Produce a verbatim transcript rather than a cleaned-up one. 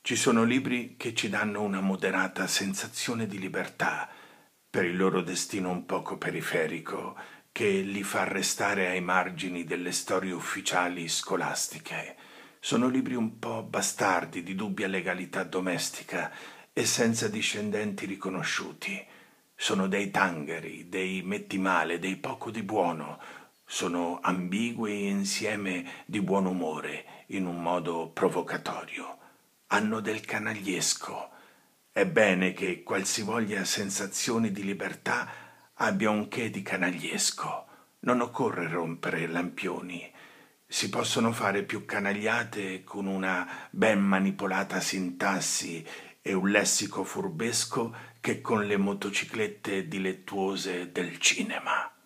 Ci sono libri che ci danno una moderata sensazione di libertà per il loro destino un poco periferico, che li fa restare ai margini delle storie ufficiali scolastiche. Sono libri un po' bastardi, di dubbia legalità domestica e senza discendenti riconosciuti. Sono dei tangheri, dei mettimale, dei poco di buono. Sono ambigui e insieme di buon umore, in un modo provocatorio. Hanno del canagliesco. È bene che qualsivoglia sensazione di libertà abbia un che di canagliesco. Non occorre rompere lampioni. Si possono fare più canagliate con una ben manipolata sintassi e un lessico furbesco che con le motociclette dilettuose del cinema.